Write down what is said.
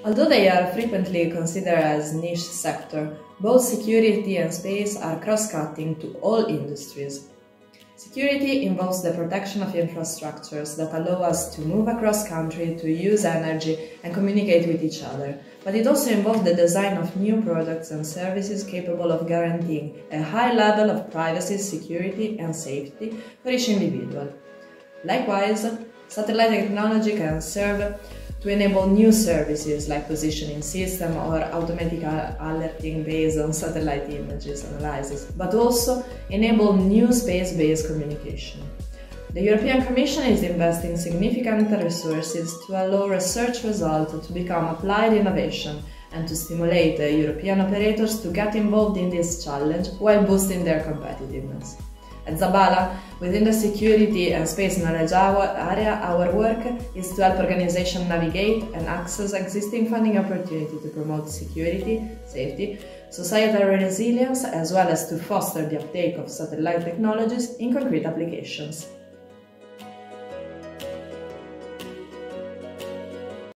Although they are frequently considered as niche sector, both security and space are cross-cutting to all industries. Security involves the protection of infrastructures that allow us to move across country, to use energy and communicate with each other, but it also involves the design of new products and services capable of guaranteeing a high level of privacy, security and safety for each individual. Likewise, satellite technology can serve to enable new services like positioning system or automatic alerting based on satellite images analysis, but also enable new space-based communication. The European Commission is investing significant resources to allow research results to become applied innovation and to stimulate European operators to get involved in this challenge while boosting their competitiveness. At ZABALA, within the security and space knowledge area, our work is to help organizations navigate and access existing funding opportunities to promote security, safety, societal resilience, as well as to foster the uptake of satellite technologies in concrete applications.